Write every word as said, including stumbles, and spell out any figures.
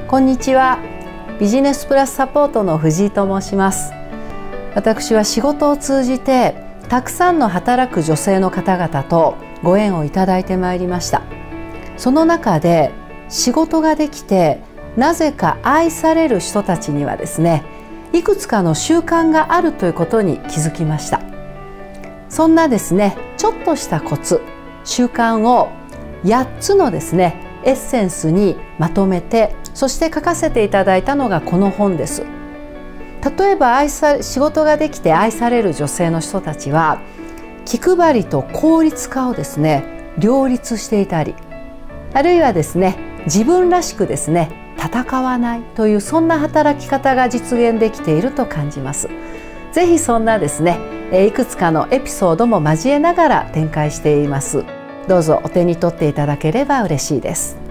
こんにちは。ビジネスプラスサポートの藤井と申します。私は仕事を通じてたくさんの働く女性の方々とご縁をいただいてまいりました。その中で仕事ができてなぜか愛される人たちにはですね、いくつかの習慣があるということに気づきました。そんなですね、ちょっとしたコツ、習慣をやっつのですねエッセンスにまとめて、そして書かせていただいたのがこの本です。例えば愛さ仕事ができて愛される女性の人たちは、気配りと効率化をですね両立していたり、あるいはですね自分らしくですね戦わないという、そんな働き方が実現できていると感じます。ぜひそんなですねいくつかのエピソードも交えながら展開しています。どうぞお手に取っていただければ嬉しいです。